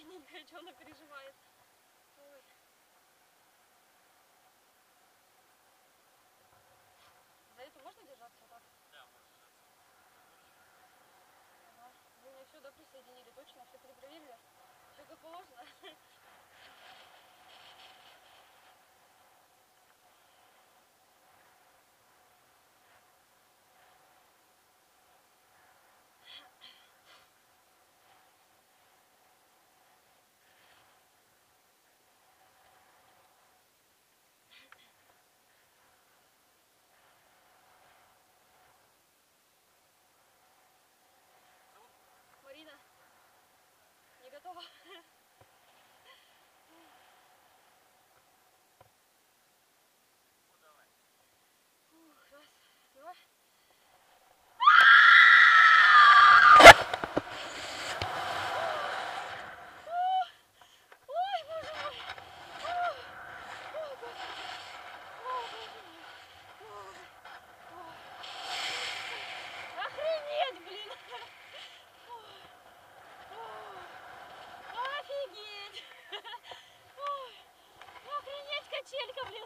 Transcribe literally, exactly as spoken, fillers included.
бедненькая, что она переживает. Ой. За эту можно держаться вот так? Да, можно держаться. Ага. Вы меня сюда присоединили, точно? Все перепроверили? Все как положено? Марина, не готова? Ну, давай. Ух, раз, два. Ой, боже мой! О, Господи! О, боже мой! Ой, ой. Охренеть, блин! Ой, ой. Офигеть! Ой, охренеть, качелька, блин!